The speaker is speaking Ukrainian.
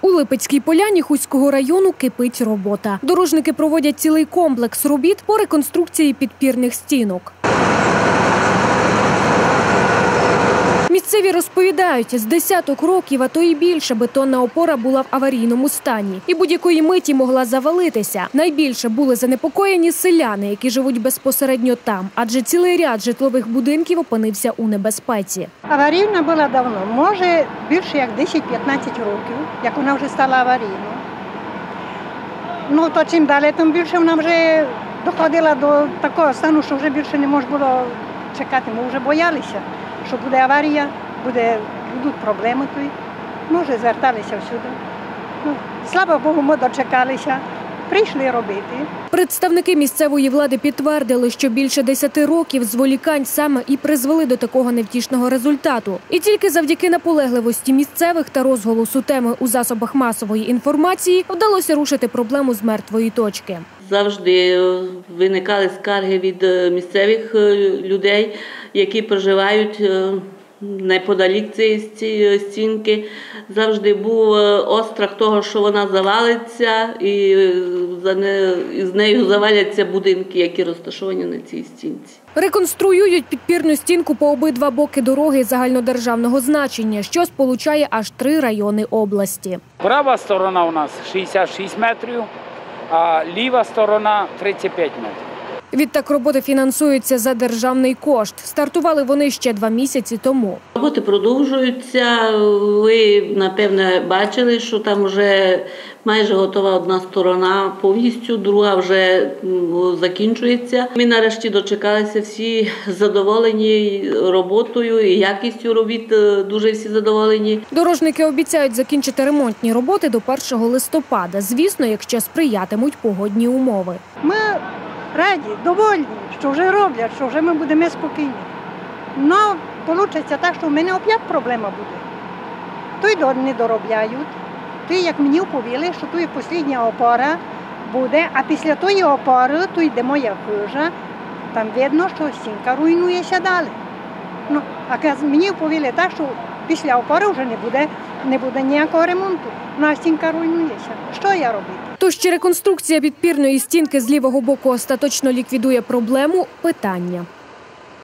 У Липецькій Поляні Хуського району кипить робота. Дорожники проводять цілий комплекс робіт по реконструкції підпірних стінок. Місцеві розповідають, з десяток років, а то і більше, бетонна опора була в аварійному стані. І будь-якої миті могла завалитися. Найбільше були занепокоєні селяни, які живуть безпосередньо там, адже цілий ряд житлових будинків опинився у небезпеці. Аварійна була давно, може більше як 10-15 років, як вона вже стала аварійною. Ну, то чим далі, тим більше вона вже доходила до такого стану, що вже більше не можна було чекати. Ми вже боялися, що буде аварія, будуть проблеми тут. Ми вже зверталися всюди. Ну, слава Богу, ми дочекалися, прийшли робити. Представники місцевої влади підтвердили, що більше 10 років зволікань саме і призвели до такого невтішного результату. І тільки завдяки наполегливості місцевих та розголосу теми у засобах масової інформації вдалося рушити проблему з мертвої точки. Завжди виникали скарги від місцевих людей, які проживають неподалік цієї стінки. Завжди був острах того, що вона завалиться і з нею заваляться будинки, які розташовані на цій стінці. Реконструюють підпірну стінку по обидва боки дороги загальнодержавного значення, що сполучає аж 3 райони області. Права сторона у нас 66 метрів, а ліва сторона 35 метрів. Відтак роботи фінансуються за державний кошт. Стартували вони ще 2 місяці тому. Роботи продовжуються. Ви, напевне, бачили, що там вже майже готова одна сторона повністю, друга вже закінчується. Ми нарешті дочекалися, всі задоволені роботою і якістю робіт, дуже всі задоволені. Дорожники обіцяють закінчити ремонтні роботи до 1 листопада, звісно, якщо сприятимуть погодні умови. Ми раді, довольні, що вже роблять, що вже ми будемо спокійні. Ну, вийде так, що в мене опять проблема буде. Той не доробляють, той, як мені оповіли, що тут остання опора буде, а після тої опори тут йде моя хижа, там видно, що стінка руйнується далі. Ну, а мені оповіли так, що після опори вже не буде ніякого ремонту, ну, а стінка руйнується. Що я роблю? Тож, чи реконструкція підпірної стінки з лівого боку остаточно ліквідує проблему – питання.